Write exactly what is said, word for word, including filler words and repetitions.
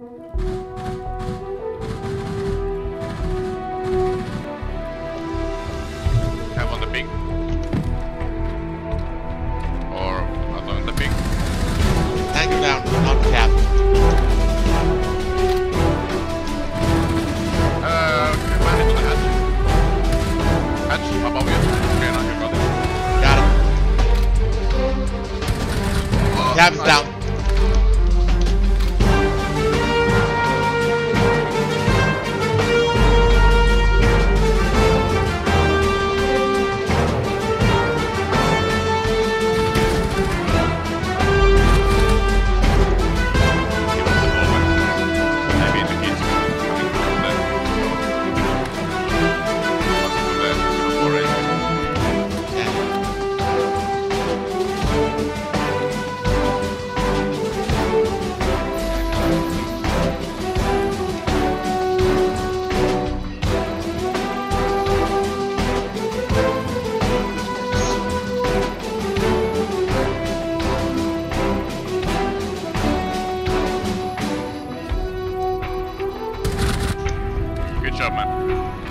Have on the ping. Or not on the ping. Tango down, not cap. Uh, man into the hatch. Hatch, above you. Okay, now you got it. Got it. Oh, Cap is nice. down. Good job, man.